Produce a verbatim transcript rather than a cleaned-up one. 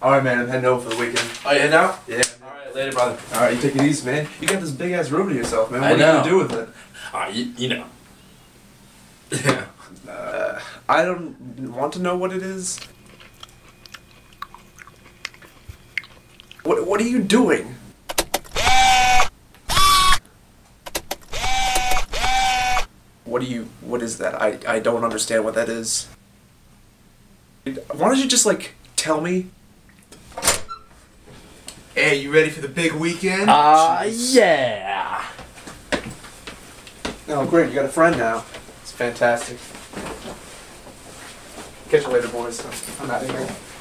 Alright, man, I'm heading over for the weekend. Oh, you heading out? Yeah. Alright, later, brother. Alright, you take it easy, man. You got this big ass room to yourself, man. What I are know. you gonna do with it? Alright, you, you know. Yeah. Uh, I don't want to know what it is. What What are you doing? What do you? What is that? I I don't understand what that is. Why don't you just like tell me? Hey, you ready for the big weekend? Ah, uh, yeah. Oh, great! You got a friend now. It's fantastic. Catch you later, boys. I'm out of here.